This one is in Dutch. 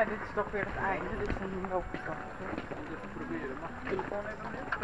dit is toch weer het einde. Dit is een loopstap. Even proberen. Mag ik de telefoon even, meneer?